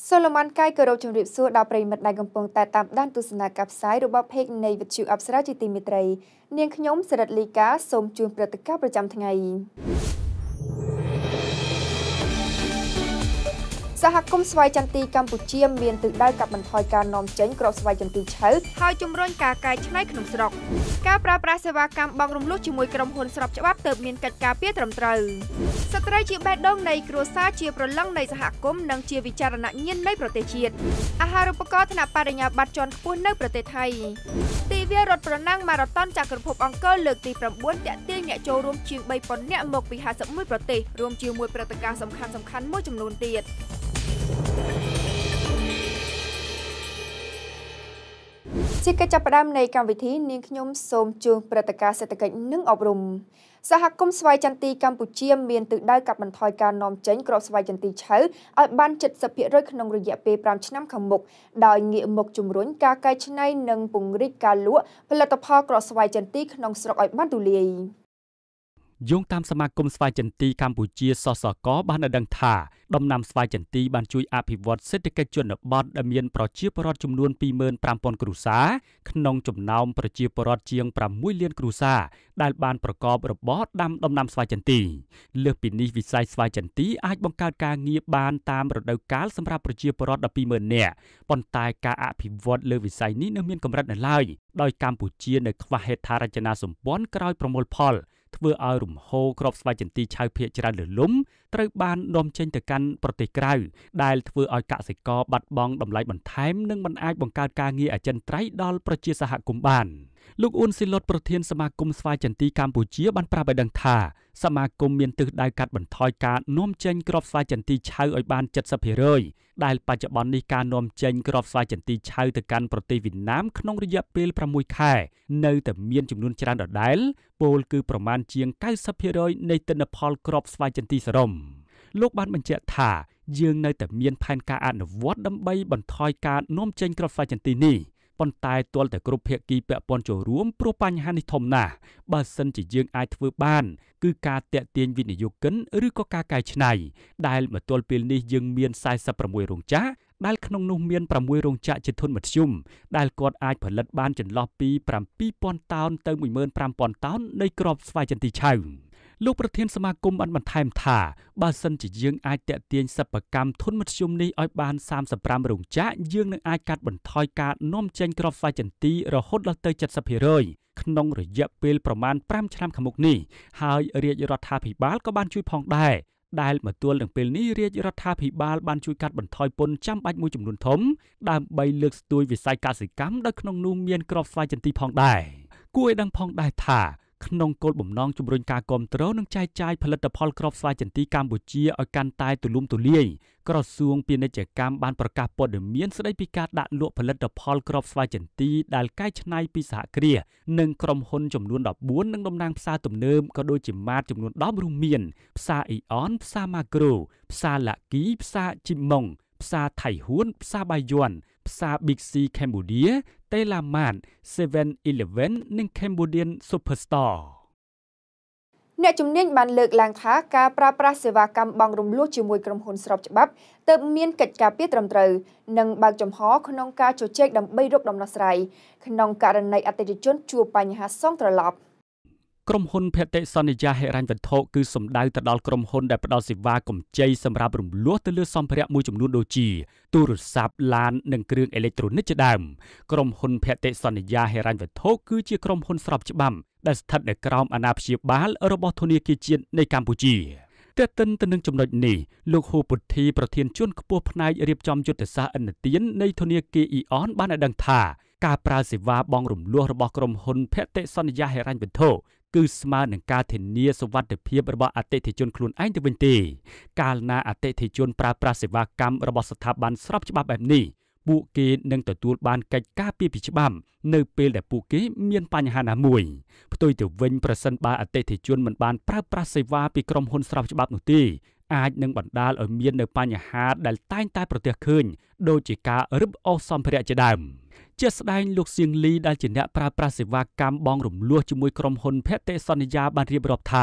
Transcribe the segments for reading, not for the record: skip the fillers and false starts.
សូឡូម៉ាន់កាយគោរពជំរាបសួរដល់ប្រិយមិត្តដែលកំពុងតែតាមដានទស្សនាការផ្សាយរបស់เพจនៃវិទ្យុអប្សរាជាទីមេត្រីនាងខ្ញុំសិរិតលីកាសូមជូនព្រឹត្តិការណ៍ប្រចាំថ្ងៃសហគមន៍ស្វាយចន្ទីកម្ពុជាមានទិសដៅកាត់បន្ថយការនាំចេញគ្រាប់ស្វាយចន្ទីឆៅហើយជំរុញការកែច្នៃក្នុងស្រុកការប្រើប្រាស់សេវាកម្មបង់រំលោះជាមួយក្រុមហ៊ុនស្របច្បាប់ទើបមានកិច្ចការពីត្រឹមត្រូវស្ត្រីជាបេះដូងនៃគ្រួសារជាប្រឡឹងនៃសហគមន៍និងជាវិចារណញ្ញាណនៃប្រទេសជាតិអាហារូបករណ៍ថ្នាក់បរិញ្ញាបត្រជាន់ខ្ពស់នៅប្រទេសថៃទិវារត់ប្រណាំងម៉ារ៉ាតុនចក្រភពអង្គរលើកទី9តាក់ទាញអ្នកចូលរួមជាង 3000 នាក់មកពី51ប្រទេសរួមជាមួយព្រឹត្តិការណ៍សំខាន់ៗមួយចំនួនទៀតជាកិច្ចចាប់ផ្ដើមនៃកម្មវិធីនាងខ្ញុំសូមជូនព្រឹត្តិការណ៍សេដ្ឋកិច្ចនិងអប់រំសហគមន៍ស្វាយចន្ទីកម្ពុជាមានទិសដៅកាត់បន្ថយការនាំចេញគ្រាប់ស្វាយចន្ទីឆៅឲ្យបាន 70% ក្នុងរយៈពេល5ឆ្នាំខាងមុខដោយងាកមកជំរុញការកែច្នៃនិងពង្រីកការលក់ផលិតផលគ្រាប់ស្វាយចន្ទីក្នុងស្រុកឲ្យបានទូលាយយោងតាមសមាគមស្វាយចន្ទីកម្ពុជាសសកបានឲ្យដឹងថាដំណាំស្វាយចន្ទីបានជួយអភិវឌ្ឍសេដ្ឋកិច្ចជនបទដែលមានប្រជាពលរដ្ឋចំនួន 25,000 គ្រួសារក្នុងចំណោមប្រជាពលរដ្ឋជាង 6 លានគ្រួសារដែលបានប្រកបរបរដាំដំណាំស្វាយចន្ទីលើសពីនេះវិស័យស្វាយចន្ទីអាចបង្កើតការងារបានតាមរដូវកាលសម្រាប់ប្រជាពលរដ្ឋ 120,000 នាក់ប៉ុន្តែការអភិវឌ្ឍលើវិស័យនេះនៅមានកម្រិតនៅឡើយដោយកម្ពុជានៅខ្វះហេដ្ឋារចនាសម្ព័ន្ធក្រោយប្រមូលផលធ្វើឲ្យរំហូរគ្រាប់ស្វាយចន្ទីឆៅភាគច្រើនលើលំត្រូវបាននាំចេញទៅកាន់ប្រទេសក្រៅដែលធ្វើឲ្យកសិករបាត់បង់តម្លៃបន្ថែមនិងមិនអាចបង្កើតការងារអចិន្ត្រៃយ៍ដល់ប្រជាសហគមន៍បានលោកអ៊ុនស៊ីលុតប្រធានសមាគមស្វាយចន្ទីកម្ពុជាបានប្រាប់ឲ្យដឹងថាសមាគមមានទិសដៅកាត់បន្ថយការនាំចេញគ្រាប់ស្វាយចន្ទីឆៅឲ្យបាន 70% ដែលបច្ចុប្បន្ននេះការនាំចេញគ្រាប់ស្វាយចន្ទីឆៅទៅកាន់ប្រទេសវៀតណាមក្នុងរយៈពេល6ខែនៅតែមានចំនួនច្រើនដដែលពោលគឺប្រមាណជាង 90% នៃទិន្នផលគ្រាប់ស្វាយចន្ទីសរុបលោកបានបញ្ជាក់ថាយើងនៅតែមានផែនការអនុវត្តដើម្បីបន្ថយការនាំចេញគ្រាប់ស្វាយចន្ទីនេះប៉ុន្តែទាល់តែគ្រប់ភាគីពាក់ព័ន្ធចូលរួមព្រោះបញ្ហានេះធំណាស់បើសិនជាយើងអាចធ្វើបានគឺការតាក់ទាញវិនិយោគិនឬក៏ការកែច្នៃដែលមកទល់ពេលនេះយើងមាន46រោងចក្រដែលក្នុងនោះមាន6រោងចក្រជាធុនមធ្យមដែលគាត់អាចផលិតបានចន្លោះពី 7,000 តោនទៅ 15,000 តោននៃគ្រាប់ស្វាយចន្ទីឆៅលោកប្រធានសមាគមបានបន្ថែមថាបើសិនជាយើងអាចតាក់ទាញសិប្បកម្មធុនមធ្យមនេះឲ្យបាន35រោងចក្រយើងនឹងអាចកាត់បន្ថយការនាំចេញគ្រាប់ស្វាយចន្ទីរហូតដល់ទៅ 70% ក្នុងរយៈពេលប្រមាណ5ឆ្នាំខាងមុខនេះហើយរាជរដ្ឋាភិបាលក៏បានជួយផងដែរដែលមកទល់នឹងពេលនេះរាជរដ្ឋាភិបាលបានជួយកាត់បន្ថយពន្ធចាំបាច់មួយចំនួនធំដើម្បីលើកស្ទួយវិស័យកសិកម្មដោយក្នុងនោះមានគ្រាប់ស្វាយចន្ទីផងដែរគួរឲ្យដឹងផងដែរថាក្នុងគោលបំណងជំរុញការគាំទ្រនិងចែកចាយផលិតផលគ្រាប់ស្វាយចន្ទីកម្ពុជាឲ្យកាន់តែទូលំទូលាយក្រសួងពាណិជ្ជកម្មបានប្រកាសព័ត៌មានស្តីពីការដាក់លក់ផលិតផលគ្រាប់ស្វាយចន្ទីដែលកែច្នៃពីសហគ្រាសនិងក្រុមហ៊ុនចំនួន14និងតំណាងផ្សារទំនើបក៏ដូចជាម៉ាតចំនួន10រួមមានផ្សារអ៊ីអនផ្សារម៉ាក្រូផ្សារឡាគីផ្សារជីម៉ុងផ្សារថៃហួនផ្សារបាយ័នផ្សារ Big C Cambodia Telamat 7-Eleven និង Cambodian Superstore អ្នកជំនាញបានលើកឡើងថាការប្រើប្រាស់សេវាកម្មបង់រំលោះជាមួយក្រុមហ៊ុនស្របច្បាប់ទើបមានកិច្ចការពីត្រឹមត្រូវនិងបើកចំហក្នុងការជជែកដើម្បីរកដំណោះស្រាយក្នុងករណីអតិថិជនជួបបញ្ហាសងត្រឡប់ក្រុមហ៊ុនភតិសន្យាហិរញ្ញវត្ថុគឺសំដៅទៅដល់ក្រុមហ៊ុនដែលផ្ដល់សេវាកម្ចីសម្រាប់រំលោះទៅលើសម្ភារៈមួយចំនួនដូចជាទូរស័ព្ទឡាននិងគ្រឿងអេឡិចត្រូនិកជាដើមក្រុមហ៊ុនភតិសន្យាហិរញ្ញវត្ថុគឺជាក្រុមហ៊ុនស្របច្បាប់ដែលស្ថិតនៅក្រោមអាណាព្យាបាលរបស់ធនាគារជាតិនៃកម្ពុជាទន្ទឹមទៅនឹងចំណុចនេះលោកហ៊ូពុទ្ធីប្រធានជាន់ខ្ពស់ផ្នែករៀបចំយុទ្ធសាស្ត្រឥណទាននៃធនាគារអ៊ីអនបានឲ្យដឹងថាការប្រើសេវាបង់រំលោះរបស់ក្រុមហ៊ុនភតិសន្យាហិរញ្ញវត្ថុគឺស្មើនឹងការធានាសុវត្ថិភាពរបស់អតិថិជនខ្លួនឯងទៅវិញទេកាលណាអតិថិជនប្រើប្រាស់សេវាកម្មរបស់ស្ថាប័នស្របច្បាប់បែបនេះពួកគេនឹងទទួលបានកិច្ចការពីច្បាប់នៅពេលដែលពួកគេមានបញ្ហាណាមួយផ្ទុយទៅវិញប្រសិនបើអតិថិជនមិនបានប្រើប្រាស់សេវាពីក្រុមហ៊ុនស្របច្បាប់នោះទេអាចនឹងបណ្ដាលឲ្យមាននៅបញ្ហាដែលតែងតែប្រទះឃើញដូចជាការរឹបអូសសម្ភារៈជាដើមជាស្ដែងលោកសៀងលីដែលជាអ្នកប្រើប្រាស់សេវាកម្មបង់រំលោះជាមួយក្រុមហ៊ុនភតិសន្យាបានរៀបរាប់ថា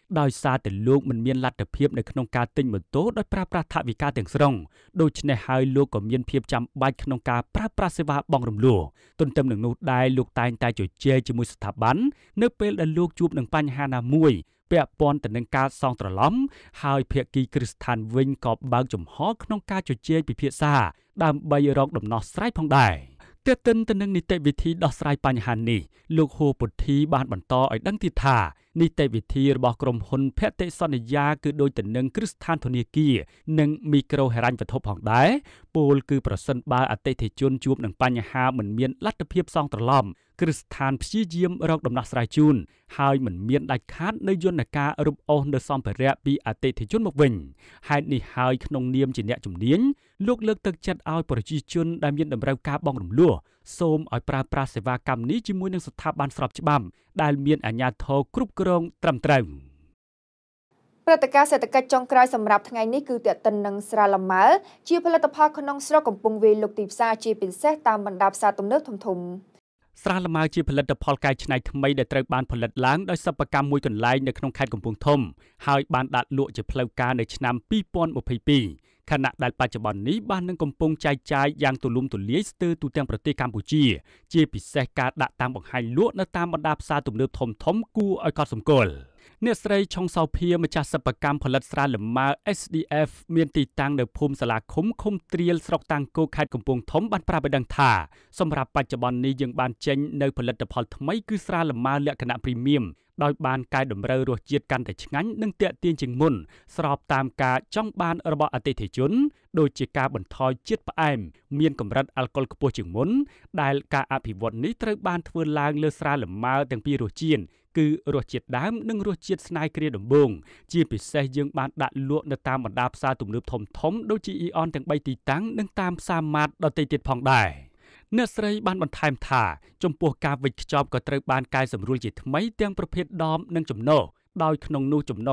ដោយសារតែលោកមិនមានលទ្ធភាពនៅក្នុងការទិញម៉ូតូដោយប្រើប្រាស់ថវិកាទាំងស្រុងដូច្នេះហើយលោកក៏មានភាពចាំបាច់ក្នុងការប្រើប្រាស់សេវាបង់រំលោះទន្ទឹមនឹងនោះដែរលោកតែងតែជជែកជាមួយស្ថាប័ននៅពេលដែលលោកជួបនឹងបញ្ហាណាមួយពាក់ព័ន្ធទៅនឹងការសងត្រឡំហើយភាគីគ្រឹះស្ថានវិញក៏បើកចំហក្នុងការជជែកពិភាក្សាដើម្បីរកដំណោះស្រាយផងដែរទន្ទឹមទៅនឹងនីតិវិធីដោះស្រាយបញ្ហានេះលោកហួរពុទ្ធីបានបន្តឲ្យដឹងទៀតថានីតិវិធីរបស់ក្រុមហ៊ុនភតិសន្យាគឺដូចទៅនឹងគ្រឹះស្ថានធនាគារនិងមីក្រូហិរញ្ញវត្ថុផងដែរពលគឺប្រសិនបើអតិថិជនជួបនឹងបញ្ហាមិនមានលទ្ធភាពសងត្រឡំគ្រឹះស្ថានព្យាយាមរកដំណោះស្រាយជូនហើយមិនមានដាច់ខាតនៅយន្តការរឹបអូសនៅសម្ភារៈពីអតិថិជនមកវិញហេតុនេះហើយក្នុងនាមជាអ្នកជំនាញលោកលើកទឹកចិត្តឲ្យប្រជាជនដែលមានតម្រូវការបង់រំលោះសូមឲ្យប្រើប្រាស់សេវាកម្មនេះជាមួយនឹងស្ថាប័នស្របច្បាប់ដែលមានអាជ្ញាធរគ្រប់គ្រងត្រឹមត្រូវព្រឹត្តិការណ៍សេដ្ឋកិច្ចចុងក្រោយសម្រាប់ថ្ងៃនេះគឺទាក់ទិននឹងស្រាលម៉ើជាផលិតផលក្នុងស្រុកកំពុងវាយលុកទីផ្សារជាពិសេសតាមបណ្ដាផ្សារទំនើបធំៗស្រាលម៉ើជាផលិតផលកែច្នៃថ្មីដែលត្រូវបានផលិតឡើងដោយសិប្បកម្មមួយកន្លែងនៅក្នុងខេត្តកំពង់ធំហើយបានដាក់លក់ជាផ្លូវការនៅឆ្នាំ2022ខណៈដែលបច្ចុប្បន្ននេះបាននឹងកំពុងចែកចាយយ៉ាងទូលំទូលាយស្ទើរទូទាំងប្រទេសកម្ពុជាជាពិសេសការដាក់តាំងបង្ហាញលក់នៅតាមបណ្ដាផ្សារទំនើបធំៗគួរឲ្យកត់សម្គាល់អ្នកស្រីឆុងសោភាម្ចាស់សិប្បកម្មផលិតស្រាលម៉ើ SDF មានទីតាំងនៅភូមិសាលាឃុំឃុំត្រៀលស្រុកតាំងគោខេត្តកំពង់ធំបានប្រាប់ឲ្យដឹងថាសម្រាប់បច្ចុប្បន្ននេះយើងបានចេញនៅផលិតផលថ្មីគឺស្រាលម៉ើលក្ខណៈព្រីមៀមដោយបានកែតម្រូវរសជាតិកាន់តែឆ្ងាញ់និងទាក់ទាញជាងមុនស្របតាមការចង់បានរបស់អតិថិជនដូចជាការបន្ថយជាតិផ្អែមមានកម្រិតអាល់កុលខ្ពស់ជាងមុនដែលការអភិវឌ្ឍនេះត្រូវបានធ្វើឡើងលើស្រាលម៉ើទាំងពីររសជាតិគឺរសជាតិដើមនិងរសជាតិស្នាយគ្រាដំបូងជាពិសេសយើងបានដាក់លក់នៅតាមបណ្ដាផ្សារទំនើបធំៗដូចជាអ៊ីអនទាំង3ទីតាំងនិងតាមផ្សារម៉ាតដទៃទៀតផងដែរអ្នកស្រីបានបន្ថែមថាចំពោះការវេចខ្ចប់ក៏ត្រូវបានកែសម្រួលជាថ្មីទាំងប្រភេទដបនិងចំណុះដោយក្នុងនោះចំណុះ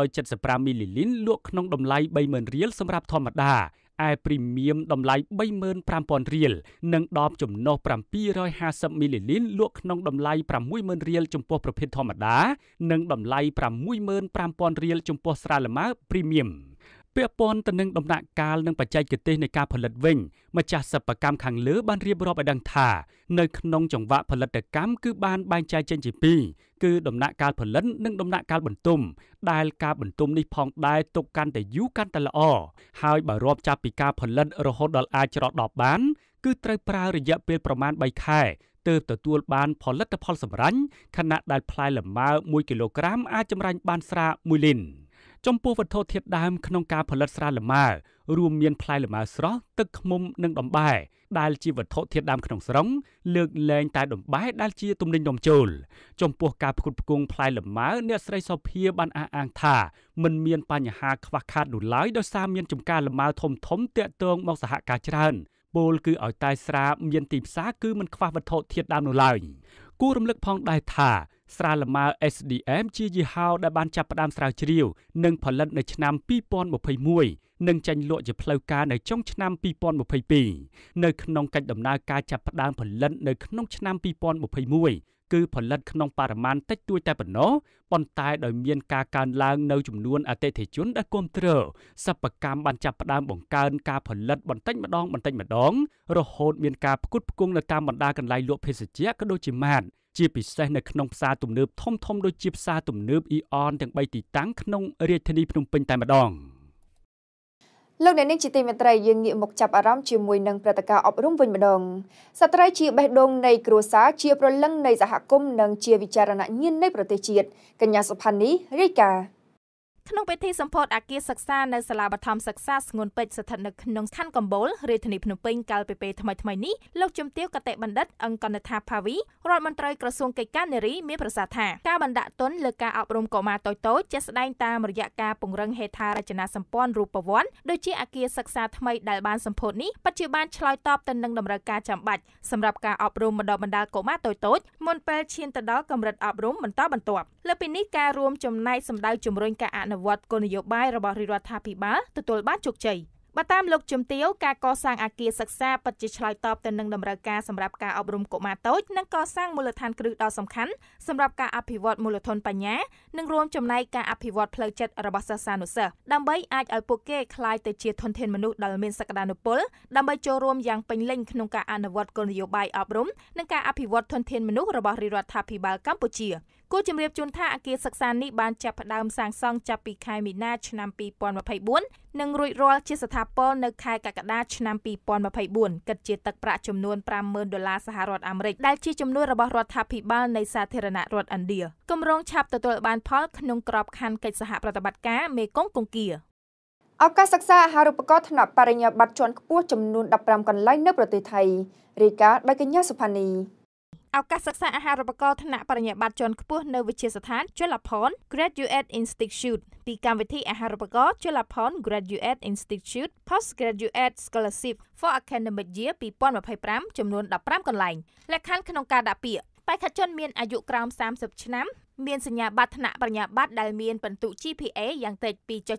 375មីលីលីនលក់ក្នុងតម្លៃ 30,000 រៀលសម្រាប់ធម្មតាឯព្រីមៀមតម្លៃ 35,000 រៀលនិងដបចំណុះ750មីលីលីនលក់ក្នុងតម្លៃ 60,000 រៀលចំពោះប្រភេទធម្មតានិងតម្លៃ 65,000 រៀលចំពោះស្រាលម៉ើព្រីមៀមពាក់ព័ន្ធទៅនឹងដំណាក់កាលនិងបច្ចេកទេសនៃការផលិតវិញម្ចាស់សិប្បកម្មខាងលើបានរៀបរាប់ឲ្យដឹងថានៅក្នុងចង្វាក់ផលិតកម្មគឺបានបែងចែកចេញជាពីរគឺដំណាក់កាលផលិតនិងដំណាក់កាលបន្ទុំដែលការបន្ទុំនេះផងដែរទុកកាន់តែយូរកាន់តែល្អហើយបើរាប់ចាប់ពីការផលិតរហូតដល់អាចច្រកដបបានគឺត្រូវប្រើរយៈពេលប្រមាណ3ខែទើបទទួលបានផលិតផលសម្រេចខណៈដែលផ្លែលម៉ើ1គីឡូក្រាមអាចចម្រាញ់បានស្រា1លីនចំពោះវត្ថុធាតុដើមក្នុងការផលិតស្រាលម៉ើរួមមានផ្លែលម៉ើស្រស់ទឹកឃ្មុំនិងដំបែដែលជាវត្ថុធាតុដើមក្នុងស្រុងលើកលែងតែដំបែដែលជាទំនិញនាំចូលចំពោះការផ្គត់ផ្គង់ផ្លែលម៉ើអ្នកស្រីសោភាបានអះអាងថាមិនមានបញ្ហាខ្វះខាតនោះឡើយដោយសារមានចំការលម៉ើធំតាក់ទងមកសហការច្រើនពលគឺឲ្យតែស្រាមានទីផ្សារគឺមិនខ្វះវត្ថុធាតុដើមនោះឡើយគួររំលឹកផងដែរថាស្រាលម៉ើ SDM ជាយីហោដែលបានចាប់ផ្ដើមស្រាវជ្រាវនិងផលិតនៅឆ្នាំ2021និងចេញលក់ជាផ្លូវការនៅចុងឆ្នាំ2022នៅក្នុងកិច្ចដំណើរការចាប់ផ្ដើមផលិតនៅក្នុងឆ្នាំ2021គឺផលិតក្នុងបរិមាណតិចតួចតែប៉ុណ្ណោះប៉ុន្តែដោយមានការកើនឡើងនៅចំនួនអតិថិជនដែលគាំទ្រសិប្បកម្មបានចាប់ផ្ដើមបង្កើនការផលិតបន្តិចម្ដងរហូតមានការផ្គត់ផ្គង់នៅតាមបណ្ដាកន្លែងលក់ភេសជ្ជៈក៏ដូចជាម៉ាតជាពិសេសនៅក្នុងផ្សារទំនើបធំដូចជាផ្សារទំនើបអ៊ីអនទាំង3ទីតាំងក្នុងរាជធានីភ្នំពេញតែម្ដងលោកអ្នកនាងជាទីមេត្រីយើងងាកមកចាប់អារម្មណ៍ជាមួយនឹងព្រឹត្តិការណ៍អប់រំវិញម្ដងស្ត្រីជាបេះដូងនៃគ្រួសារជាព្រលឹងនៃសហគមន៍និងជាវិចារណញ្ញាណនៃប្រទេសជាតិកញ្ញាសុផានីរាយការណ៍ក្នុងពិធីសម្ពោធអគារសិក្សានៅសាលាបឋមសិក្សាស្ងួនពេជ្រស្ថិតនៅក្នុងខណ្ឌកំពូលរាជធានីភ្នំពេញកាលពីពេលថ្មីនេះលោកជំទាវកតេបណ្ឌិតអង្គកថាភាវីរដ្ឋមន្ត្រីក្រសួងកិច្ចការនារីមានប្រសាសន៍ថាការបណ្ដាក់ទុនលើការអប់រំកុមារតូចៗជាក់ស្ដែងតាមរយៈការពង្រឹងហេដ្ឋារចនាសម្ព័ន្ធរូបវន្តដូចជាអគារសិក្សាថ្មីដែលបានសម្ពោធនេះពិតជាបានឆ្លើយតបទៅនឹងតម្រូវការចាំបាច់សម្រាប់ការអប់រំបណ្ដុះបណ្ដាលកុមារតូចៗមុនពេលឈានទៅដល់កម្រិតអប់រំបន្តបន្ទាប់លើពីនេះការរួមចំណែកសម្ដៅជំរុញការអនុវត្តគោលនយោបាយរបស់រដ្ឋាភិបាលទទួលបានជោគជ័យបើតាមលោកជំទាវការកសាងអគារសិក្សាពិតជាឆ្លើយតបទៅនឹងតម្រូវការសម្រាប់ការអប់រំកុមារតូចនិងកសាងមូលដ្ឋានគ្រឹះដ៏សំខាន់សម្រាប់ការអភិវឌ្ឍមូលធនបញ្ញានិងរួមចំណែកការអភិវឌ្ឍផ្លូវចិត្តរបស់សិស្សានុសិស្សដើម្បីអាចឲ្យពួកគេក្លាយទៅជាធនធានមនុស្សដែលមានសក្តានុពលដើម្បីចូលរួមយ៉ាងពេញលេញក្នុងការអនុវត្តគោលនយោបាយអប់រំនិងការអភិវឌ្ឍធនធានមនុស្សរបស់រដ្ឋាភិបាលកម្ពុជាគួរជម្រាបជូនថាអគារសិក្សានេះបានចាប់ផ្ដើមសាងសង់ចាប់ពីខែមីនាឆ្នាំ2024និងរួចរាល់ជាស្ថាពរនៅខែកក្កដាឆ្នាំ2024គិតជាទឹកប្រាក់ចំនួន$50,000សហរដ្ឋអាមេរិកដែលជាចំនួនរបស់រដ្ឋាភិបាលនៃសាធារណរដ្ឋឥណ្ឌាគម្រោងឆាប់ទទួលបានផលក្នុងក្របខ័ណ្ឌកិច្ចសហប្រតិបត្តិការមេគង្គគង្គាឱកាសសិក្សាអាហារូបករណ៍ថ្នាក់បរិញ្ញាបត្រជាន់ខ្ពស់ចំនួន15កន្លែងនៅប្រទេសថៃរាយការណ៍ដោយកញ្ញាសុផានីឱកាសសិក្សាអាហារូបករណ៍ថ្នាក់បរិញ្ញាបត្រជាន់ខ្ពស់នៅវិទ្យាស្ថាន Chulapon Graduate Institute ពីកម្មវិធីអាហារូបករណ៍ Chulapon Graduate Institute Postgraduate Scholarship for Academic Year 2025ចំនួន15កន្លែងលក្ខខណ្ឌក្នុងការដាក់ពាក្យបេក្ខជនមានអាយុក្រោម30ឆ្នាំមានសញ្ញាបត្រថ្នាក់បរិញ្ញាបត្រដែលមានពិន្ទុ GPA យ៉ាងតិច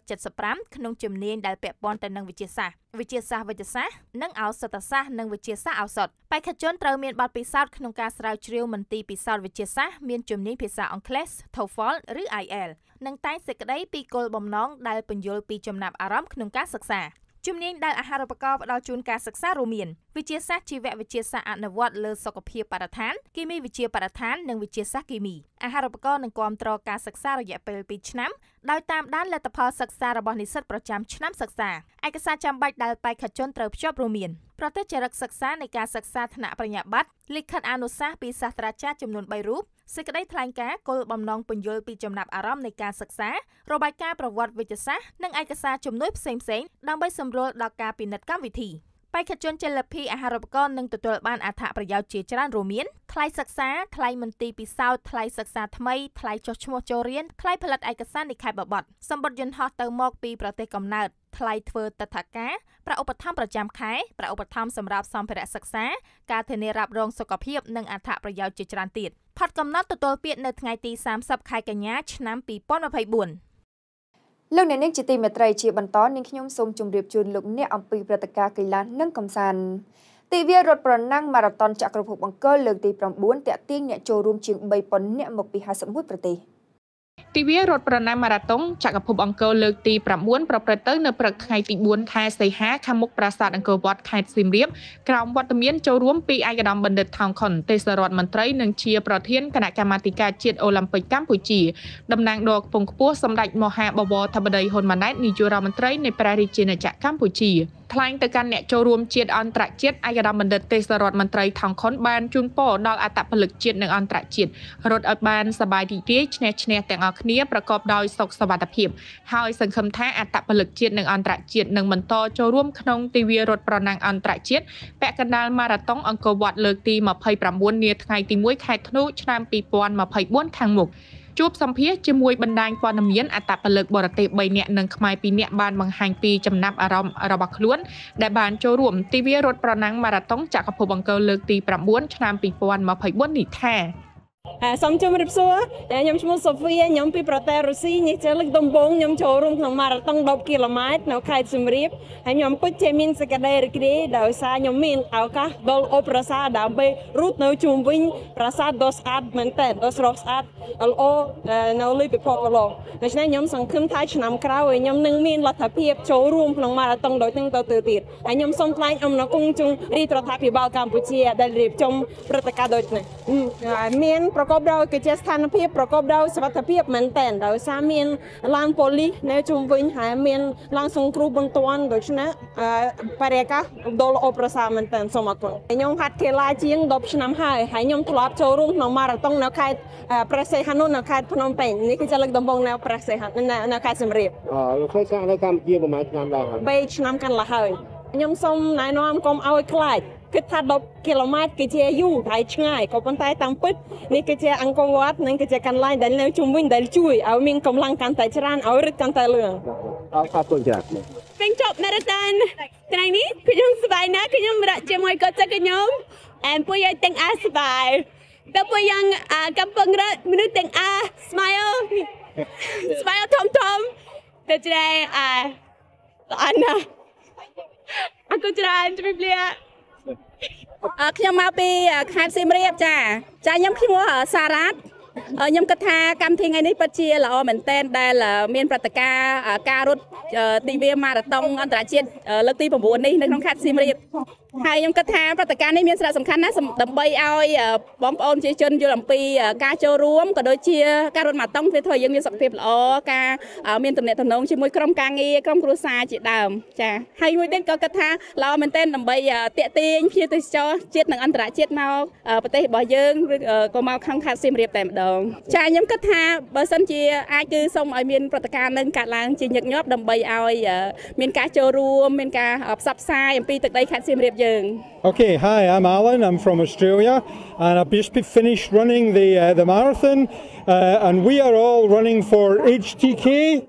2.75 ក្នុងជំនាញដែលពាក់ព័ន្ធទៅនឹងវិទ្យាសាស្ត្រវិទ្យាសាស្ត្រវេជ្ជសាស្ត្រនិងឱសថសាស្ត្រនិងវិទ្យាសាស្ត្រឱសថបេក្ខជនត្រូវមានបទពិសោធន៍ក្នុងការស្រាវជ្រាវមន្ទីរពិសោធន៍វិទ្យាសាស្ត្រមានជំនាញភាសាអង់គ្លេស TOEFL ឬ IELTS និងតែងសេចក្តីពីគោលបំណងដែលពន្យល់ពីចំណាប់អារម្មណ៍ក្នុងការសិក្សាជំនាញដែលអាហារូបករណ៍ផ្ដល់ជូនការសិក្សារួមមានវិទ្យាសាស្ត្រជីវវិទ្យាសាស្ត្រអនុវត្តលើសុខភាពបរិស្ថានគីមីវិទ្យាបរិស្ថាននិងវិទ្យាសាស្ត្រគីមីអាហារូបករណ៍នឹងគាំទ្រការសិក្សារយៈពេល2ឆ្នាំដោយតាមដានលទ្ធផលសិក្សារបស់និស្សិតប្រចាំឆ្នាំសិក្សាឯកសារចាំបាច់ដែលបេក្ខជនត្រូវភ្ជាប់រួមមានប្រតិចរិកសិក្សានៃការសិក្សាថ្នាក់បរិញ្ញាបត្រលិខិតអនុសាសន៍ពីសាស្ត្រាចារ្យចំនួន3រូបសេចក្តីថ្លែងការណ៍គោលបំណងពន្យល់ពីចំណាប់អារម្មណ៍នៃការសិក្សារបាយការណ៍ប្រវត្តិវិទ្យាសាស្ត្រនិងឯកសារជំនួយផ្សេងៗដើម្បីសម្រួលដល់ការពិនិត្យកម្មវិធីបេក្ខជនចលភីអាហារូបករណ៍នឹងទទួលបានអត្ថប្រយោជន៍ជាច្រើនរួមមានថ្លៃសិក្សាថ្លៃមន្ទីរពិសោធន៍ថ្លៃសិក្សាថ្មីថ្លៃចុះឈ្មោះចូលរៀនថ្លៃផលិតឯកសារនិក្ខេបបទសម្បត្តិយន្តហោះទៅមកពីប្រទេសកំណើតថ្លៃធ្វើទិដ្ឋាការប្រាក់ឧបត្ថម្ភប្រចាំខែប្រាក់ឧបត្ថម្ភសម្រាប់សម្ភារៈសិក្សាការធានារ៉ាប់រងសុខភាពនិងអត្ថប្រយោជន៍ជាច្រើនទៀតផាត់កំណត់ទទួលពាក្យនៅថ្ងៃទី30ខែកញ្ញាឆ្នាំ2024 លោកអ្នកនាងជាទីមេត្រីជាបន្តនាងខ្ញុំសូមជម្រាបជូនលោកអ្នកអំពីព្រឹត្តិការណ៍កីឡានិងកម្សាន្តទិវារត់ប្រណាំងម៉ារ៉ាតុនចក្រភពអង្គរលើកទី9តាក់ទាញអ្នកចូលរួមជាង 3,000 នាក់មកពី51ប្រទេសទិវារត់ប្រណាំងម៉ារ៉ាតុងចក្រភពអង្គរលើកទី9ប្រព្រឹត្តទៅនៅព្រឹកថ្ងៃទី4ខែសីហាខាងមុខប្រាសាទអង្គរវត្តខេត្តសៀមរាបក្រោមវត្តមានចូលរួមពីឯកឧត្តមបណ្ឌិតថោងខុនទេសរដ្ឋមន្ត្រីនិងជាប្រធានគណៈកម្មាធិការជាតិអូឡ িম্প ិកកម្ពុជាតំណាងដ៏ខ្ពង់ខ្ពស់សម្ដេចមហាបវរធិបតីហ៊ុនម៉ាណែតនាយករដ្ឋមន្ត្រីនៃព្រះរាជាណាចក្រកម្ពុជាថ្លែងទៅកាន់អ្នកចូលរួមជាតិអន្តរជាតិឯកឧត្តមបណ្ឌិតទេសរដ្ឋមន្ត្រីថោងខុនបានជូនពរដល់អត្តពលិកជាតិនិងអន្តរជាតិរត់ឲ្យបានសប្បាយរីករាយឈ្នះទាំងអស់គ្នាប្រកបដោយសុខសុវត្ថិភាពហើយសង្ឃឹមថាអត្តពលិកជាតិនិងអន្តរជាតិនឹងបន្តចូលរួមក្នុងទិវារត់ប្រណាំងអន្តរជាតិពាក់កណ្ដាលម៉ារ៉ាតុងអង្គរវត្តលើកទី29នាថ្ងៃទី1ខែធ្នូឆ្នាំ2024ខាងមុខជួបសម្ភាសជាមួយបណ្ដាញព័ត៌មានអត្តពលិកបរទេស3នាក់និងខ្មែរ2នាក់បានបង្ហាញពីចំណាប់អារម្មណ៍របស់ខ្លួនដែលបានចូលរួមទិវារត់ប្រណាំងម៉ារ៉ាតុងចក្រភពអង្គរលើកទី9ឆ្នាំ2024នេះថាសូមជម្រាបសួរខ្ញុំឈ្មោះសូហ្វីខ្ញុំពីប្រទេសរុស្ស៊ីនេះជាលើកដំបូងខ្ញុំចូលរួមក្នុងម៉ារ៉ាតុង10គីឡូម៉ែត្រនៅខេត្តសៀមរាបហើយខ្ញុំពិតជាមានសេចក្តីរីករាយដោយសារខ្ញុំមានឱកាសដល់អូប្រាសាទដើម្បីរត់នៅជុំវិញប្រាសាទដ៏ស្អាតមែនទែនដ៏ស្រស់ស្អាតល្អនៅលើពិភពលោកដូច្នេះខ្ញុំសង្ឃឹមថាឆ្នាំក្រោយខ្ញុំនឹងមានលទ្ធភាពចូលរួមក្នុងម៉ារ៉ាតុងដូចនេះទៅទៀតហើយខ្ញុំសូមថ្លែងអំណរគុណជូនរាជរដ្ឋាភិបាលកម្ពុជាដែលរៀបចំព្រឹត្តិការណ៍ដូចនេះមានប្រកបដោយកិច្ចស្ថានភាពប្រកបដោយសុវត្ថិភាពមែនទែនដោយសារមានឡានប៉ូលីសនៅជុំវិញហើយមានឡានសង្គ្រោះបន្ទាន់ដូច្នេះបរិយាកាសដ៏ល្អប្រសើរមែនទែនសូមអរគុណខ្ញុំហាត់កីឡាជាង10ឆ្នាំហើយខ្ញុំធ្លាប់ចូលរួមក្នុងម៉ារ៉ាតុងនៅខេត្តព្រះសីហនុនៅខេត្តភ្នំពេញនេះគឺជាលើកដំបូងនៅព្រះសីហនុនៅខេត្តសៀមរាបលោកធ្វើការនៅកម្ពុជាប្រហែលឆ្នាំដែរ 2ឆ្នាំកាន់ឡោះហើយខ្ញុំសូមណែនាំកុំឲ្យខ្លាចគិតថា10គីឡូម៉ែត្រគឺជាយូរហើយឆ្ងាយក៏ប៉ុន្តែតាមពិតនេះគឺជាអង្គរវត្តនិងគឺជាកន្លែងដែលនៅជុំវិញដែលជួយឲ្យមានកម្លាំងកាន់តែច្រើនឲ្យរឹតកាន់តែលឿនអរគុណច្រើនពេលចប់ម៉ារ៉ាតុនថ្ងៃនេះខ្ញុំសប្បាយណាស់ខ្ញុំរកជាមួយកូនចៅខ្ញុំពួកយើងទាំងអស់សប្បាយតែពួកយើងកំពុងរកមនុស្សទាំងអស់ smile ធំតែច្រែល្អណាស់អរគុណច្រើនជំរាបលាខ្ញុំមកពីខេត្តសៀមរាបចាខ្ញុំឈ្មោះសារ៉ាតខ្ញុំគិតថាកម្មវិធីថ្ងៃនេះពិតជាល្អមែនទែនដែលមានព្រឹត្តិការណ៍ការរត់ទិវាម៉ារ៉ាតុងអន្តរជាតិលើកទី 9 នេះនៅក្នុងខេត្តសៀមរាបហើយខ្ញុំគិតថាព្រឹត្តិការណ៍នេះមានសារៈសំខាន់ណាស់ដើម្បីឲ្យបងប្អូនប្រជាជនយល់អំពីការចូលរួមក៏ដូចជាការរត់ម៉ារ៉ាតុងធ្វើឲ្យយើងមានសុខភាពល្អការមានទំនាក់ទំនងជាមួយក្រុមការងារក្រុមគ្រួសារជាដើមចាហើយមួយទៀតក៏គិតថាល្អមែនទែនដើម្បីទាក់ទាញភ្ញៀវទេសចរជាតិនិងអន្តរជាតិមកប្រទេសរបស់យើងឬក៏មកខាងខេត្តសៀមរាបតែម្ដងចាខ្ញុំគិតថាបើសិនជាអាចគឺសូមឲ្យមានព្រឹត្តិការណ៍នឹងកាត់ឡើងជាញឹកញាប់ដើម្បីឲ្យមានការចូលរួមមានការផ្សព្វផ្សាយអំពីទឹកដីខេត្តសៀមរាប Okay, hi, I'm Alan. I'm from Australia, and I've just finished running the marathon, and we are all running for HTK.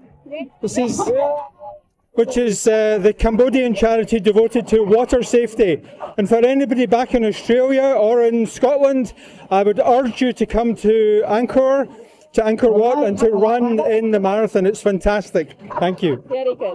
Which is the Cambodian charity devoted to water safety. And for anybody back in Australia or in Scotland, I would urge you to come to Angkor Wat and to run in the marathon. It's fantastic. Thank you. Very good.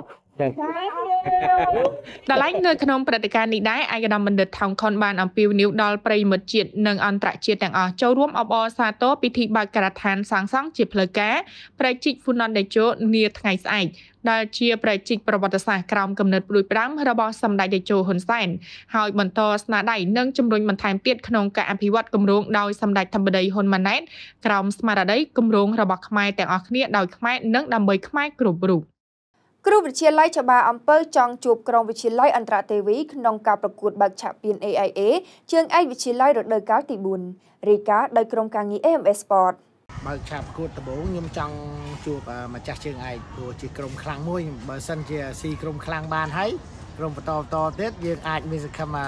ដល់ឡែកនៅក្នុងព្រឹត្តិការណ៍នេះដែរឯកឧត្តមបណ្ឌិតថោងខុនបានអំពាវនាវដល់ប្រិយមិត្តជាតិនិងអន្តរជាតិទាំងអស់ចូលរួមអបអរសាទរពិធីបើកការដ្ឋានសាងសង់ជាផ្លូវការប្រជិកហ្វូណនដេជោនាថ្ងៃស្អែកដែលជាប្រជិកប្រវត្តិសាស្ត្រក្រោមគំនិតផ្ដួចផ្ដើមរបស់សម្ដេចតេជោហ៊ុនសែនហើយបន្តស្នាដៃនិងជំរុញបន្ថែមទៀតក្នុងការអភិវឌ្ឍគម្រោងដោយសម្ដេចធម្មបតីហ៊ុនម៉ាណែតក្រោមស្មារតីគម្រោងរបស់ខ្មែរទាំងអស់គ្នាដោយខ្មែរនិងដើម្បីខ្មែរគ្រប់រូបគ្រូវិទ្យាល័យច្បារអំពើចង់ជួបក្រុមវិទ្យាល័យអន្តរទេវីក្នុងការប្រកួតបើកឆាកពាន AIA ជើងឯកវិទ្យាល័យរដូវកាលទី4រាយការណ៍ដោយក្រុមការងារ AMS Sport បើកឆាកប្រកួតដំបូងខ្ញុំចង់ជួបម្ចាស់ជើងឯកព្រោះជាក្រុមខ្លាំងមួយបើសិនជាស៊ីក្រុមខ្លាំងបានហើយក្រុមបន្តទៀតយើងអាចមានសង្ឃឹម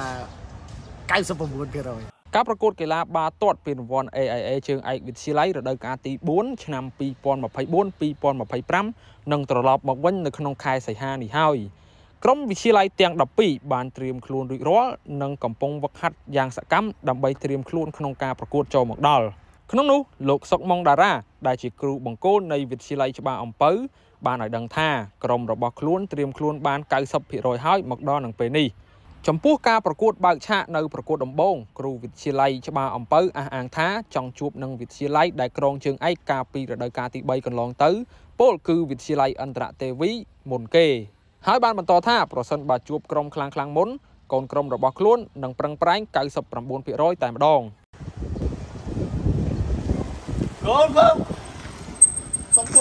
99% ការប្រកួតកីឡាបាល់ទាត់ពានរង្វាន់ AIA ជើងឯកវិទ្យាល័យរដូវកាលទី4ឆ្នាំ 2024-2025 នឹងត្រឡប់មកវិញនៅក្នុងខែសីហានេះហើយក្រុមវិទ្យាល័យទាំង12បានត្រៀមខ្លួនរួចរាល់និងកំពុងវឹកហាត់យ៉ាងសកម្មដើម្បីត្រៀមខ្លួនក្នុងការប្រកួតចូលមកដល់ក្នុងនោះលោកសុកម៉ុងតារ៉ាដែលជាគ្រូបង្គោលនៃវិទ្យាល័យច្បារអំពៅបានឲ្យដឹងថាក្រុមរបស់ខ្លួនត្រៀមខ្លួនបាន 90% ហើយមកដល់នឹងពេលនេះចំពោះការប្រកួតបើកឆាកនៅប្រកួតដំបូងគ្រូវិទ្យាល័យច្បារអំពៅអះអាងថាចង់ជួបនឹងវិទ្យាល័យដែលក្រុងជើងឯកកាលពីរដូវកាលទី3កន្លងទៅពលគឺវិទ្យាល័យអន្តរទេវីមុនគេហើយបានបន្តថាប្រសិនបើជួបក្រុមខ្លាំងមុនកូនក្រុមរបស់ខ្លួននឹងប្រឹងប្រែង 99% តែម្ដងកូនសុំគុំ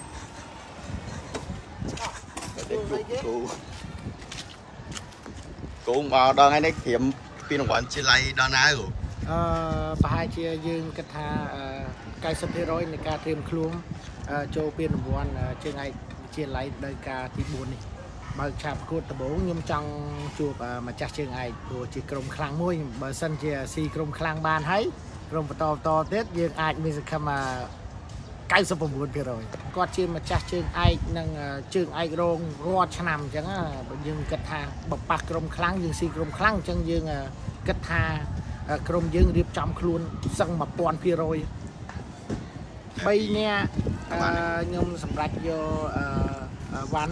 គូមកដល់ថ្ងៃនេះត្រៀមពីរង្វាន់ជាល័យដល់ណាគ្រូប្រហែលជាយើងគិតថា 90% នៃការត្រៀមខ្លួនចូលពីរង្វាន់ជើងឯកវិទ្យាល័យដោយការទី4នេះបើកឆាកប្រកួតដំបូងខ្ញុំចង់ជួបម្ចាស់ជើងឯកព្រោះជាក្រុមខ្លាំងមួយបើសិនជាស៊ីក្រុមខ្លាំងបានហើយក្រុមបន្តទៀតយើងអាចមានសង្ឃឹម99% គាត់ជាម្ចាស់ជើងឯកនិងជើងឯករងរាល់ឆ្នាំអញ្ចឹងបើយើងគិតថាបើប៉ះក្រុមខ្លាំងយើងស៊ីក្រុមខ្លាំងអញ្ចឹងយើងគិតថាក្រុមយើងរៀបចំខ្លួនសឹង 1000% 3នាក់ខ្ញុំសម្រេចយកវ៉ាន់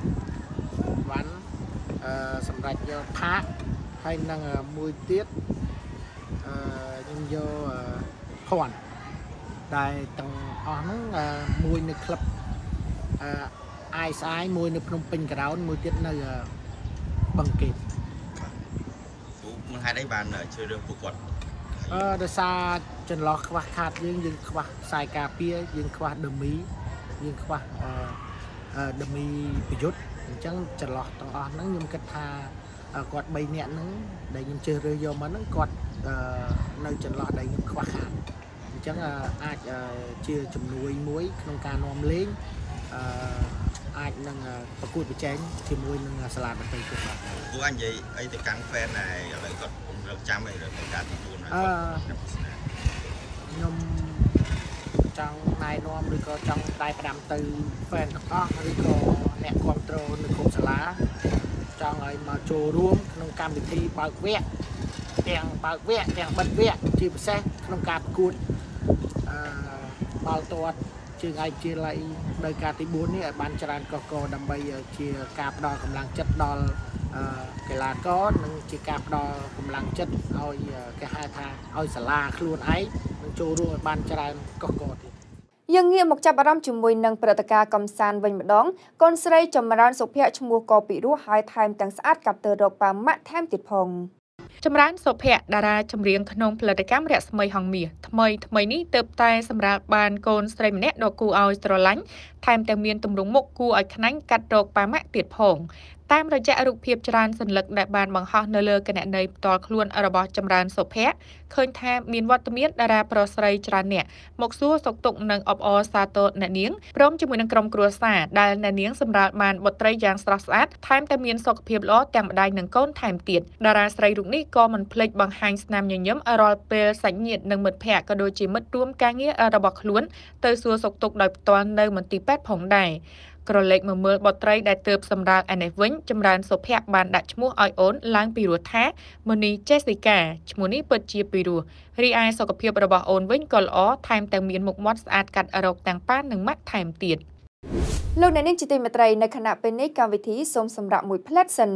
សម្រេចយកផាកហើយនឹងមួយទៀតខ្ញុំយកភ័ណ្ឌដែលទាំងអស់ហ្នឹងមួយនៅក្លឹបISI មួយនៅភ្នំពេញក្រោនមួយទៀតនៅបឹងកេតមិនហេតុអីបានជ្រើសរើសពួកគាត់ដោយសារចន្លោះខ្វះខាតយើងខ្វះខ្សែការពារយើងខ្វះដឺមីយើងខ្វះដឺមីប្រយុទ្ធអញ្ចឹងចន្លោះទាំងអស់ហ្នឹងខ្ញុំគិតថាគាត់3នាក់ហ្នឹងដែលខ្ញុំជ្រើសរើសយកមកហ្នឹងគាត់នៅចន្លោះដែលខ្ញុំខ្វះខាតអញ្ចឹងអាចជាជំនួយមួយក្នុងការនាំលេងអាចនឹងប្រកួតប្រជែងជាមួយនឹងសាលាដទៃទៀតបាទពួកអញនិយាយអីទៅកាន់ fan ដែរឥឡូវគាត់រកចាំអីរកការទី4ហើយខ្ញុំចង់ណែនាំឬក៏ចង់តែផ្ដាំទៅ fan ទាំងអស់ឬក៏អ្នកគ្រប់គ្រងនៅក្នុងសាលាចង់ឲ្យមកចូលរួមក្នុងកម្មវិធីបើកវគ្គទាំងបើកវគ្គទាំងបិទវគ្គជាពិសេសក្នុងការប្រកួតបាល់ទាត់ជើងឯកវិទ្យាល័យដោយការទី4នេះឲ្យបានច្រើនកកដើម្បីជាការផ្ដល់កម្លាំងចិត្តដល់កីឡាករនឹងជាការផ្ដល់កម្លាំងចិត្តឲ្យគេហៅថាឲ្យសាលាខ្លួនឯងនឹងចូលរួមឲ្យបានច្រើនកកកទៀតយើងងាកមកចាប់អារម្មណ៍ជាមួយនឹងព្រឹត្តិការណ៍កំសាន្តវិញម្ដងកូនស្រីចម្រើនសុភ័ក្រឈ្មោះក៏ពីរោះហើយថែមទាំងស្អាតកាប់ទៅរកប៉ាម៉ាក់ថែមទៀតផងចម្រើនសុភ័ក្រតារាចម្រៀងក្នុងផលិតកម្មរស្មីហងមាសថ្មីនេះទើបតែសម្រាប់បានកូនស្រីម្នាក់ដ៏គួរឲ្យស្រឡាញ់ថែមទាំងមានទម្រង់មុខគួរឲ្យខ្នាញ់កាត់រកប៉ាម៉ាក់ទៀតផងតាមរយៈរូបភាពច្រើនសញ្ញាដែលបានបង្ហោះនៅលើគណនីផ្ទាល់ខ្លួនរបស់ចម្រើនសុភ័ក្រឃើញថាមានវត្តមានតារាប្រុសស្រីច្រើនអ្នកមកសួរសុខទុក្ខនិងអបអរសាទរអ្នកនាងព្រមជាមួយនឹងក្រុមគ្រួសារដែលអ្នកនាងសម្រាប់បានបុត្រីយ៉ាងស្រស់ស្អាតថែមទាំងមានសុខភាពល្អទាំងម្ដាយនិងកូនថែមទៀតតារាស្រីរូបនេះក៏មិនភ្លេចបង្ហាញស្នាមញញឹមរាល់ពេលសាច់ញាតិនិងមិត្តភ័ក្តិក៏ដូចជាមិត្តរួមការងាររបស់ខ្លួនទៅសួរសុខទុក្ខដោយផ្ទាល់នៅមន្ទីរពេទ្យផងដែរក្រឡេកមកមើលបុត្រីដែលទើបសម្រាលឯនេះវិញចម្រើនសុភ័ក្របានដាក់ឈ្មោះឲ្យអូនឡើងពីរោះថាមូនីចេស៊ីកាឈ្មោះនេះពិតជាពីរោះរីឯសុខភាពរបស់អូនវិញក៏ល្អថែមទាំងមានមុខមាត់ស្អាតកាត់រកទាំងប៉ានិងម៉ាក់ថែមទៀតលោកអ្នកនាងជាទីមេត្រីនៅខណៈពេលនេះកម្មវិធីសូមសម្រាប់មួយផ្លែតសិន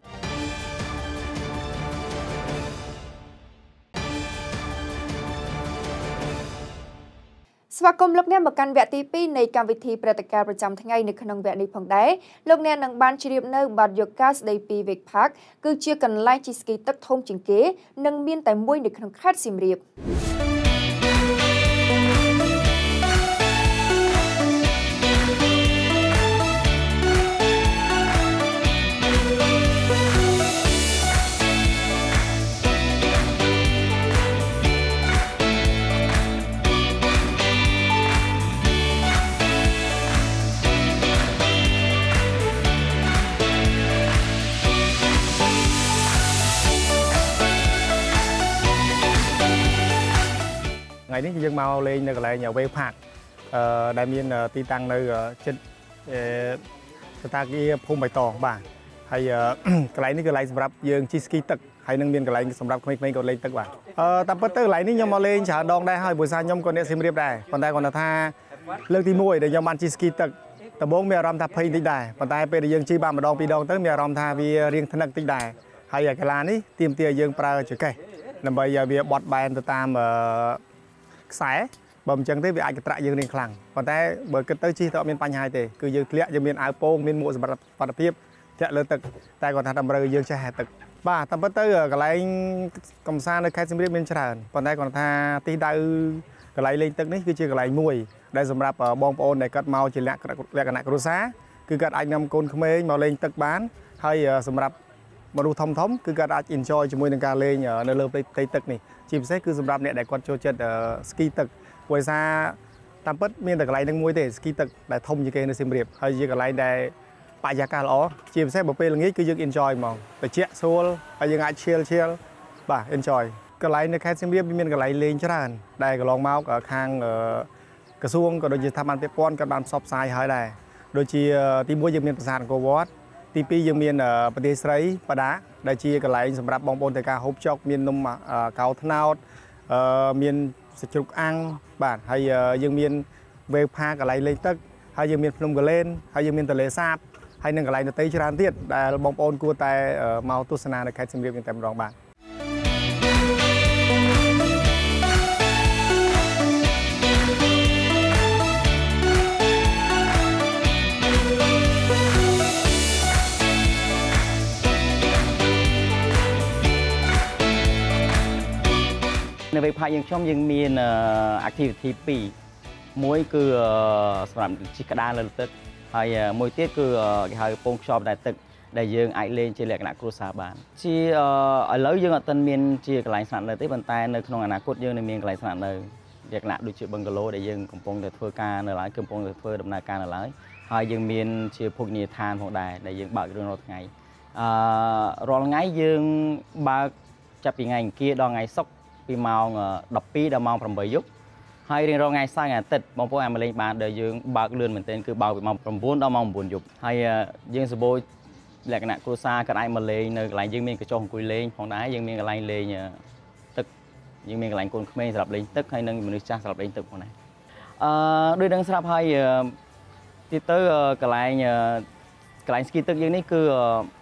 ស្វាគមន៍លោកអ្នកមកកាន់វគ្គទី2នៃកម្មវិធីព្រឹត្តិការណ៍ប្រចាំថ្ងៃនៅក្នុងវគ្គនេះផងដែរលោកអ្នកនឹងបានជ្រាបនៅបទយូហ្គាស្ដីពី Wake Park គឺជាកន្លែងជិះស្គីទឹកធំជាងគេនិងមានតែមួយនៅក្នុងខេត្តសៀមរាបថ្ងៃនេះយើងមកលេងនៅកន្លែង Wake Park ដែលមានទីតាំងនៅជិតស្ថានភាពភូមិបៃតងបាទហើយកន្លែងនេះគឺកន្លែងសម្រាប់យើងជិះស្គីទឹកហើយនឹងមានកន្លែងសម្រាប់ក្មេងៗក៏លេងទឹកបាទតាមពិតទៅកន្លែងនេះខ្ញុំមកលេងច្រើនដងដែរហើយព្រោះថាខ្ញុំក៏អ្នកសៀមរាបដែរប៉ុន្តែគាត់ថាលើកទី1ដែលខ្ញុំបានជិះស្គីទឹកដំបូងមានអារម្មណ៍ថាភ័យតិចដែរប៉ុន្តែពេលដែលយើងជិះបានម្ដងពីរដងទៅមានអារម្មណ៍ថាវារៀងថ្នឹកតិចដែរហើយកីឡានេះទាមទារឲ្យយើងប្រើចង្កេះដើម្បីឲ្យវាបត់បែនទៅតាមខ្សែបើមិនចឹងទេវាអាចកត្រាក់យើងរៀងខ្លាំងប៉ុន្តែបើគិតទៅជិះទៅអត់មានបញ្ហាទេគឺយើងធ្លាក់យើងមានអាវពោងមានមួកសម្រាប់សុវត្ថិភាពធ្លាក់លើទឹកតែគាត់ថាតម្រូវយើងចេះហែទឹកបាទតាមពិតទៅកន្លែងកំសាន្តនៅខេត្តសៀមរាបមានច្រើនប៉ុន្តែគាត់ថាទីដៅកន្លែងលេងទឹកនេះគឺជាកន្លែងមួយដែលសម្រាប់បងប្អូនដែលគាត់មកជាលក្ខណៈគ្រួសារគឺគាត់អាចនាំកូនក្មេងមកលេងទឹកបានហើយសម្រាប់មនុស្សធំគឺគាត់អាច enjoy ជាមួយនឹងការលេងនៅលើផ្ទៃទឹកនេះជាពិសេសគឺសម្រាប់អ្នកដែលគាត់ចូលចិត្តស្គីទឹកព្រោះថាតាមពិតមានតែកន្លែងនឹងមួយទេស្គីទឹកដែលធំជាងគេនៅសៀមរាបហើយជាកន្លែងដែលបរិយាកាសល្អជាពិសេសបើពេលល្ងាចគឺយើង enjoy ហ្មងត្រជាក់ស្រួលហើយយើងអាច chill បាទ enjoy កន្លែងនៅខេត្តសៀមរាបមានកន្លែងលេងច្រើនដែលកន្លងមកខាងក្រសួងក៏ដូចជាស្ថាប័នពាក់ព័ន្ធក៏បានផ្សព្វផ្សាយហើយដែរដូចជាទី1យើងមានប្រាសាទអង្គរវត្តទី2យើងមានប្រទេសស្រីបដាដែលជាកន្លែងសម្រាប់បងប្អូនទៅការហូបចុកមាននំកៅត្នោតមានសាច់ជ្រូកអាំងបាទហើយយើងមាន Wake Park កន្លែងលេងទឹកហើយយើងមានភ្នំកលែនហើយយើងមានទន្លេសាបហើយនឹងកន្លែងដទៃច្រើនទៀតដែលបងប្អូនគួរតែមកទស្សនានៅខេត្តសៀមរាបតែម្ដងបាទនៅ Wake Park យើងមាន activity 2មួយគឺសម្រាប់ជិះក្តារលើទឹកហើយមួយទៀតគឺគេហៅពងខ្យប់តែទឹកដែលយើងអាចលេងជាលក្ខណៈគ្រួសារបានជាឥឡូវយើងអត់ទាន់មានជាកន្លែងស្នាក់នៅទេប៉ុន្តែនៅក្នុងអនាគតយើងនឹងមានកន្លែងស្នាក់នៅលក្ខណៈដូចជា bungalow ដែលយើងកំពុងតែធ្វើការនៅឡើយកំពុងតែធ្វើដំណើរការនៅឡើយហើយយើងមានជាភោជនីយដ្ឋានផងដែរដែលយើងបើករៀងរាល់ថ្ងៃរាល់ថ្ងៃយើងបើកចាប់ពីថ្ងៃអង្គារដល់ថ្ងៃសុក្រពីម៉ោង12ដល់ម៉ោង8យប់ហើយរៀងរាល់ថ្ងៃសៅរ៍ថ្ងៃអាទិត្យបងប្អូនអាចមកលេងបានដែលយើងបើកលឿនមែនទែនគឺបើកពីម៉ោង9ដល់ម៉ោង9យប់ហើយយើងសម្បូរលក្ខណៈគ្រួសារក៏អាចមកលេងនៅកន្លែងយើងមានកញ្ចុះអង្គុយលេងផងដែរយើងមានកន្លែងលេងទឹកយើងមានកន្លែងកូនក្មេងសម្រាប់លេងទឹកហើយនិងមនុស្សចាស់សម្រាប់លេងទឹកផងដែរដូចនឹងស្រាប់ហើយទៀតទៅកន្លែងស្គីទឹកយើងនេះគឺ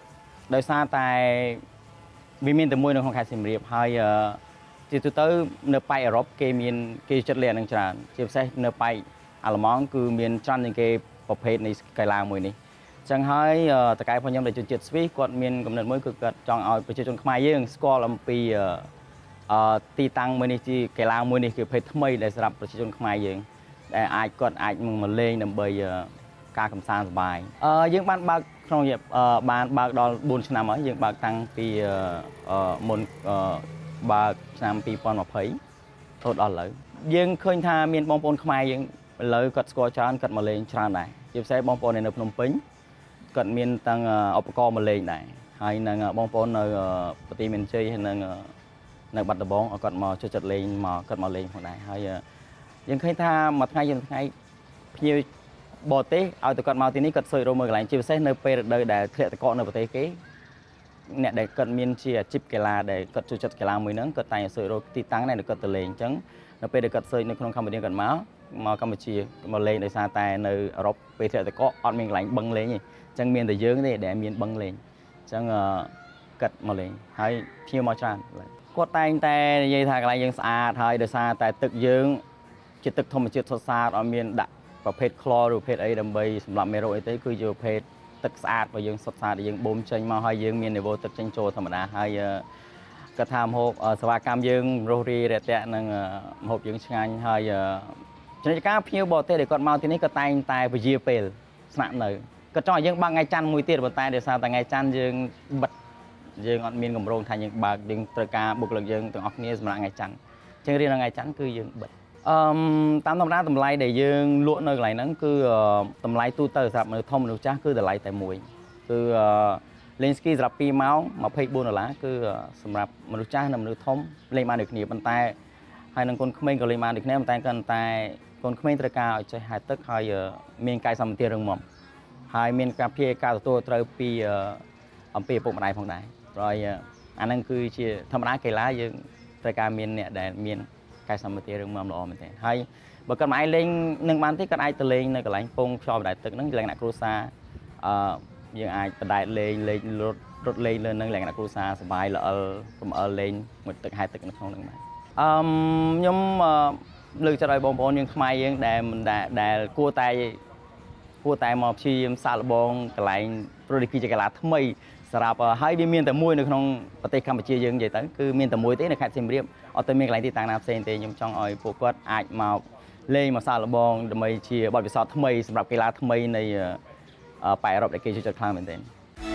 ដោយសារតែវាមានតែមួយនៅក្នុងខេត្តសៀមរាបហើយជាទូទៅនៅប៉ែកអឺរ៉ុបគេចិត្តលេងអានឹងច្រើនជាពិសេសនៅប៉ែកអាល្លឺម៉ង់គឺមានច្រើនជាងគេប្រភេទនៃកីឡាមួយនេះអញ្ចឹងហើយតកែរបស់ខ្ញុំដែលជនជាតិស្វីសគាត់មានកំណត់មួយគឺគាត់ចង់ឲ្យប្រជាជនខ្មែរយើងស្គាល់អំពីទីតាំងមួយនេះជាកីឡាមួយនេះគឺប្រភេទថ្មីដែលសម្រាប់ប្រជាជនខ្មែរយើងដែលគាត់អាចមកលេងដើម្បីការកម្សាន្តសប្បាយយើងបានបើកក្នុងបានបើកដល់4ឆ្នាំហើយយើងបើកតាំងពីមុនបើកឆ្នាំ2020រហូតដល់ឥឡូវយើងឃើញថាមានបងប្អូនខ្មែរយើងឥឡូវគាត់ស្គាល់ច្រើនគាត់មកលេងច្រើនដែរជាពិសេសបងប្អូននៅភ្នំពេញគាត់មានតាំងឧបករណ៍មកលេងដែរហើយនឹងបងប្អូននៅប្រទេសមានជ័យហើយនឹងនៅបាត់ដំបងគាត់មកចូលចិត្តលេងមកគាត់មកលេងផងដែរហើយយើងឃើញថាមួយថ្ងៃយើងថ្ងៃភ្ញៀវបរទេសឲ្យតែគាត់មកទីនេះគាត់សើចរកមើលកន្លែងជាពិសេសនៅពេលរដូវដែលធ្លាក់ទឹកកកនៅប្រទេសគេអ្នកដែលគាត់មានជាអាជីពកីឡាដែលគាត់ចូលចិត្តកីឡាមួយហ្នឹងគាត់តែងសើចរកទីតាំងដែលគាត់ទៅលេងអញ្ចឹងនៅពេលដែលគាត់សើចនៅក្នុងកម្ពុជាគាត់មកកម្ពុជាមកលេងដោយសារតែនៅអឺរ៉ុបពេលធ្លាក់ទឹកកកអត់មានកន្លែងបឹងលេងទេអញ្ចឹងមានតែយើងទេដែលមានបឹងលេងអញ្ចឹងគាត់មកលេងហើយភ្ញៀវមកច្រើនគាត់តែងតែនិយាយថាកន្លែងយើងស្អាតហើយដោយសារតែទឹកយើងជាទឹកធម្មជាតិសុទ្ធសាធអត់មានដាក់ប្រភេទក្លរឬប្រភេទអីដើម្បីសម្រាប់មេរោគអីទេគឺជាប្រភេទទឹកស្អាតរបស់យើងសុទ្ធសាធដែលយើងបូមចេញមកហើយយើងមាននីវ៉ូទឹកចេញចូលធម្មតាហើយគាត់ថាម្ហូបសេវាកម្មយើងរស់រាយរាក់ទាក់និងម្ហូបយើងឆ្ងាញ់ហើយចំណុចការភ្ញៀវបរទេសដែលគាត់មកទីនេះគាត់តែងតែពជាពេលស្នាក់នៅគាត់ចង់ឲ្យយើងបើកថ្ងៃច័ន្ទមួយទៀតប៉ុន្តែដោយសារតែថ្ងៃច័ន្ទយើងបិទយើងអត់មានកម្រងថាយើងបើកយើងត្រូវការបុគ្គលិកយើងទាំងអស់គ្នាសម្រាប់ថ្ងៃច័ន្ទអញ្ចឹងរៀនថ្ងៃច័ន្ទគឺយើងបិទតាមធម្មតាតម្លៃដែលយើងលក់នៅកន្លែងហ្នឹងគឺតម្លៃទូទៅសម្រាប់មនុស្សធំមនុស្សចាស់គឺតម្លៃតែមួយគឺលេងស្គីសម្រាប់2ម៉ោង$24គឺសម្រាប់មនុស្សចាស់និងមនុស្សធំលេងបានដូចគ្នាប៉ុន្តែហើយនឹងកូនក្មេងក៏លេងបានដូចគ្នាប៉ុន្តែគាត់តែកូនក្មេងត្រូវការឲ្យចេះហែលទឹកហើយមានកាយសម្បទារឹងមាំហើយមានការទទួលត្រូវពីអំពីឪពុកម្ដាយផងដែរព្រោះអាហ្នឹងគឺជាធម្មតាកីឡាយើងត្រូវការមានអ្នកដែលមានកាយសម្បទារឹងមាំល្អមែនទែនហើយបើគាត់មិនអាចលេងនឹងបានទេគាត់អាចទៅលេងនៅកន្លែងពងខ្យល់បណ្ដែតទឹកហ្នឹងលក្ខណៈគ្រួសារយើងអាចបណ្ដែតលេងរត់លេងលើនឹងលក្ខណៈគ្រួសារសប្បាយល្អិលរំអិលលេងមួយទឹកហែលទឹកនៅក្នុងហ្នឹងដែរខ្ញុំលើកចិត្តឲ្យបងប្អូនយើងខ្មែរយើងដែលគួរតែមកព្យាយាមសាកល្បងកន្លែងព្រោះនេះគឺជាកីឡាថ្មីសម្រាប់ហើយវាមានតែមួយនៅក្នុងប្រទេសកម្ពុជាយើងនិយាយទៅគឺមានតែមួយទេនៅខេត្តសៀមរាបអត់ទៅមានកន្លែងទីតាំងណាផ្សេងទេខ្ញុំចង់ឲ្យពួកគាត់អាចមកលេងមកសាកល្បងដើម្បីជាបទពិសោធន៍ថ្មីសម្រាប់កីឡាថ្មីនៃប៉ែកអឺរ៉ុបដែលគេចូលចិត្តខ្លាំងមែនទែន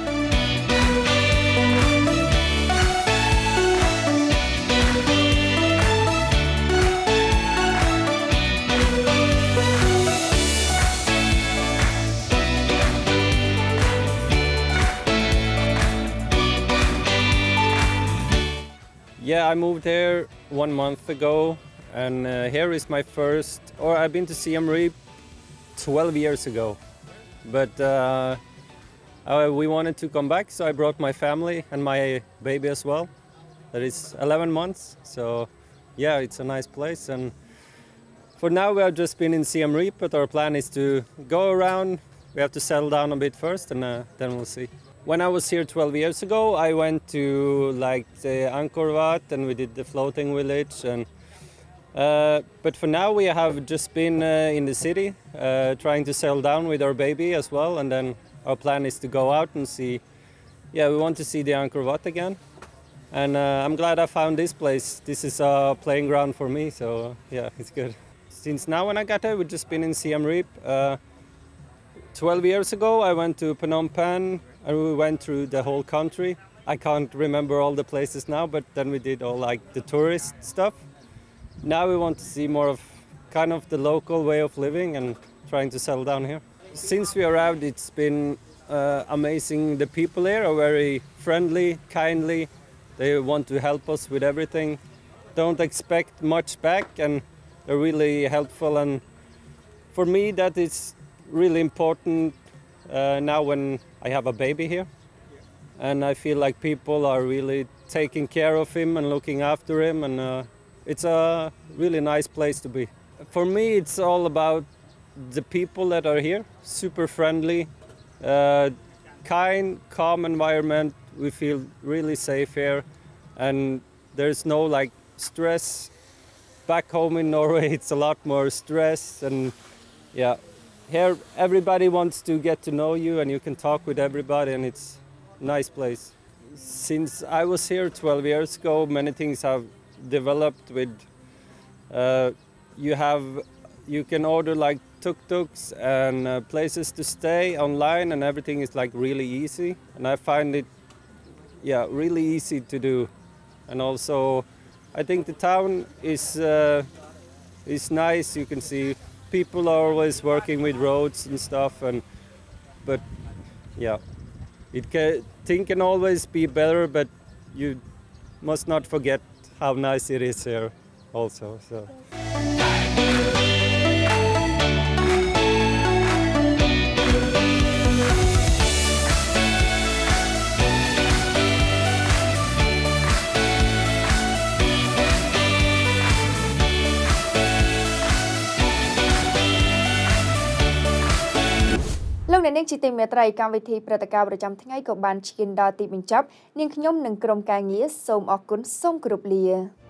Yeah, I moved here 1 month ago, and here is my first. Or I've been to Siem Reap 12 years ago, but we wanted to come back, so I brought my family and my baby as well. That is 11 months. So, yeah, it's a nice place. And for now, we have just been in Siem Reap, but our plan is to go around. We have to settle down a bit first, and then we'll see. When I was here 12 years ago, I went to like the Angkor Wat and we did the floating village. And but for now, we have just been in the city, trying to settle down with our baby as well. And then our plan is to go out and see. Yeah, we want to see the Angkor Wat again. And I'm glad I found this place. This is a playing ground for me, so yeah, it's good. Since now when I got here, we've just been in Siem Reap. 12 years ago, I went to Phnom Penh. And we went through the whole country. I can't remember all the places now, but then we did all like the tourist stuff. Now we want to see more of kind of the local way of living and trying to settle down here. Since we arrived, it's been amazing. The people here are very friendly, kindly. They want to help us with everything. Don't expect much back, and they're really helpful. And for me, that is really important now when I have a baby here, and I feel like people are really taking care of him and looking after him, and it's a really nice place to be. For me, it's all about the people that are here, super friendly, kind, calm environment, we feel really safe here, and there's no like stress. Back home in Norway, it's a lot more stress, and yeah, here everybody wants to get to know you, and you can talk with everybody, and it's a nice place. Since I was here 12 years ago, many things have developed. With you can order like tuk-tuks and places to stay online, and everything is like really easy, and I find it really easy to do. And also I think the town is nice. You can see people are always working with roads and stuff, but yeah, things can always be better, but you must not forget how nice it is here also. So. Lúc này nên chỉ tìm mẹ trai cam vị thi Pratakaoประจำថ្ងៃក៏បានឈានដល់ទីបញ្ចប់នាងខ្ញុំនិងក្រុមការងារសូមអរគុណសូមគោរពលា